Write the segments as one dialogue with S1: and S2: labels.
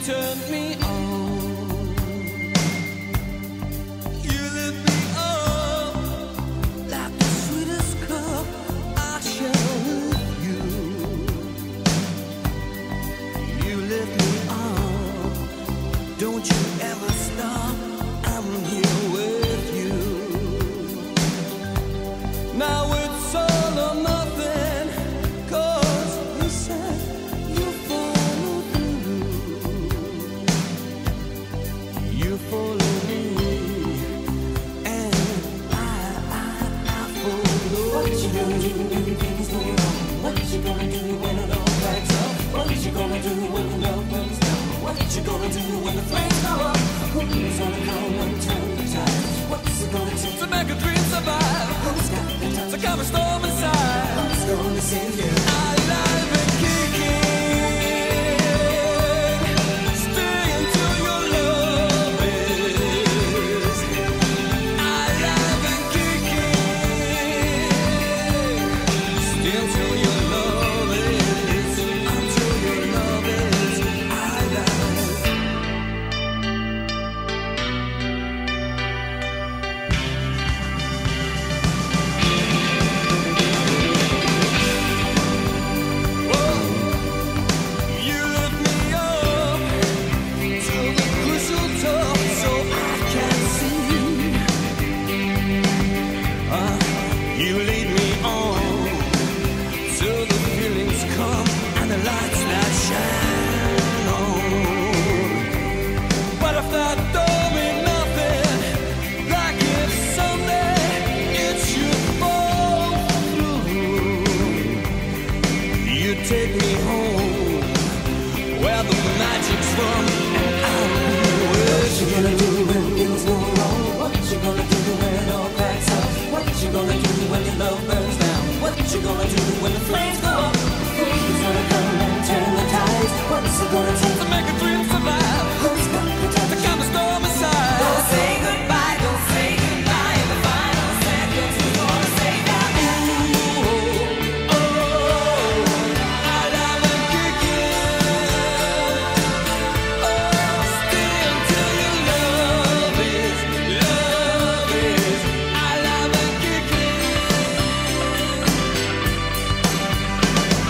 S1: turn me on. You lift me up like the sweetest cup I share with you. You lift me up, don't you ever stop. I'm here with you. Now it's all or nothing, 'cause you said you follow through. You follow me, and I follow.
S2: What you gonna do when things go wrong? What you gonna do when it all backs up? What you gonna do when the love comes down? What you gonna do when the flames go up? Who's gonna come and turn the tide? What's it gonna take
S1: To make a dream survive,
S2: Who's got the time?
S1: to calm a storm inside.
S2: Who's gonna save you?
S1: Alive and kicking, stay until your love is. Alive and kicking, stay until your love is. Until your love is alive. You lift me up to the crystal top so I can see. You lead me on till the feelings come and the lights that shine on. But if that don't mean nothing, like if someday it should fall through, you take me home where the magic's from, and I'll be
S2: What
S1: with
S2: you
S1: you.
S2: gonna do when things go wrong? What you gonna do when it all cracks up? What you gonna do when your love burns down? What you gonna do when the flames go up? Who's gonna come and turn the tides? What's it gonna take
S1: To make a dream survive,
S2: Who's got the
S1: to
S2: time?
S1: calm the storm inside.
S3: Don't say goodbye, don't say goodbye. In the final seconds, we're gonna say goodbye.
S1: Alive and kicking, stay until your love is alive and kicking.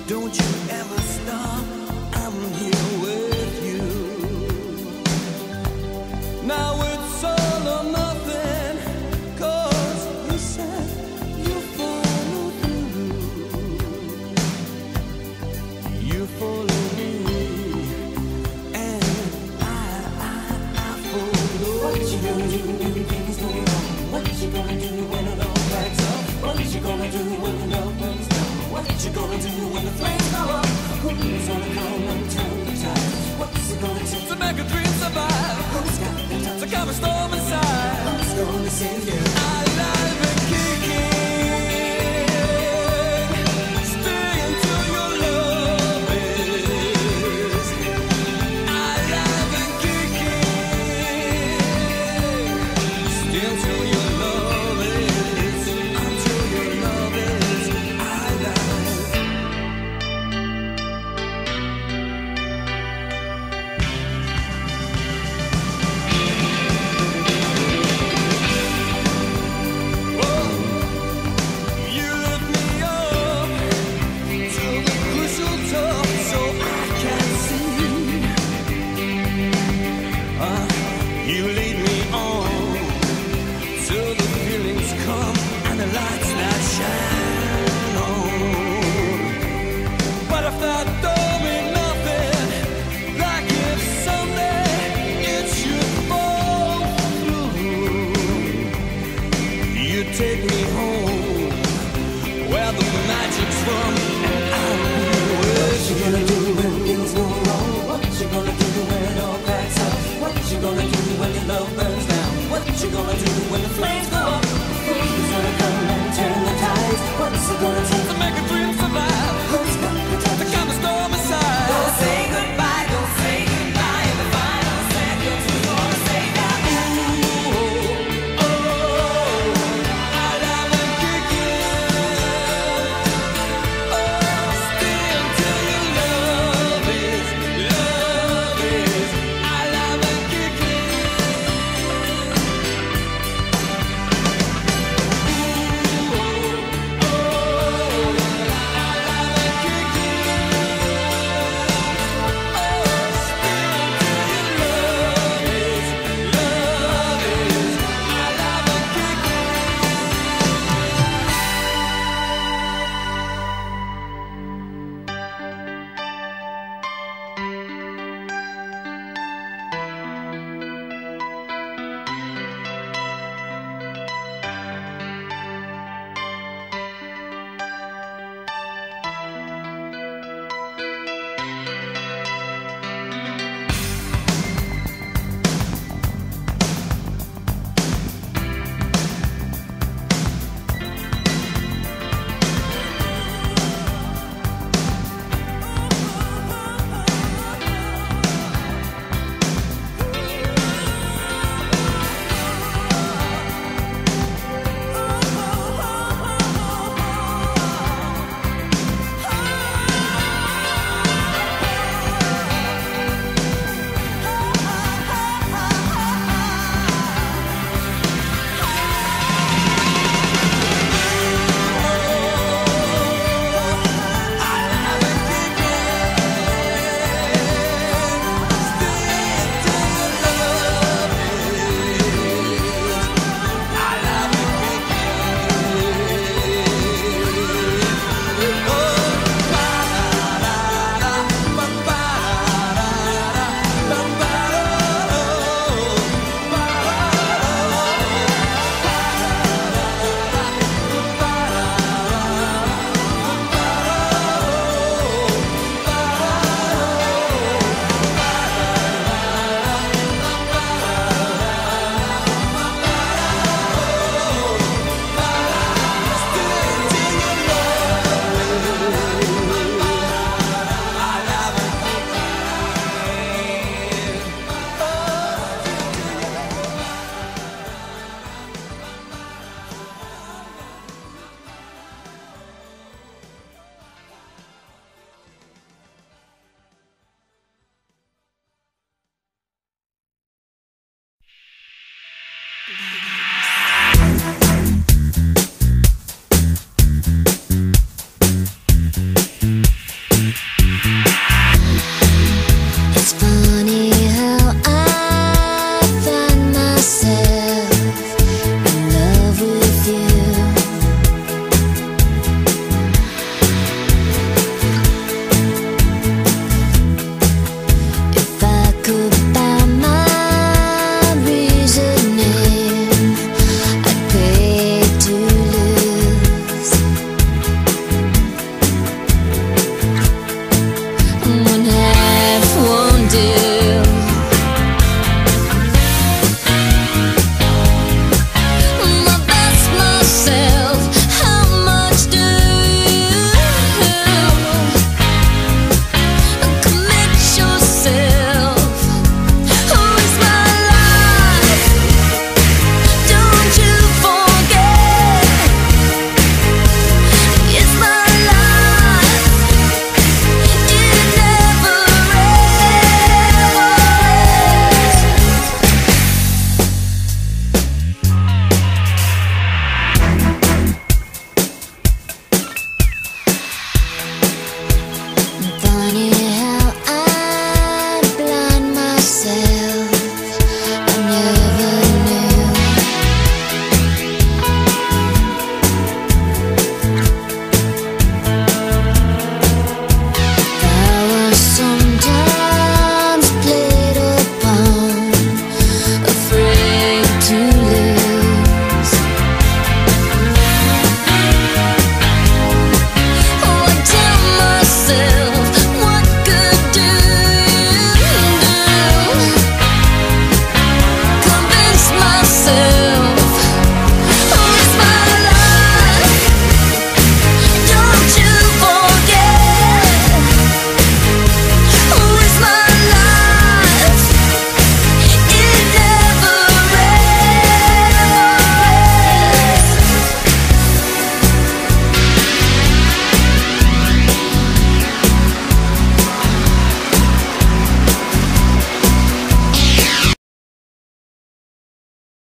S1: Don't you ever stop, I'm here with you. Now it's all or nothing, 'cause you said you follow through. You follow me, and I follow.
S2: What you gonna do when things go wrong? What you gonna do when it all backs up? What you gonna do when the love runs down? What you gonna do when the flames go up? Who's gonna come and turn the tide? What's it gonna take
S1: To make a dream survive,
S2: Who's got the touch?
S1: to calm a storm inside.
S2: Who's gonna save you?
S1: I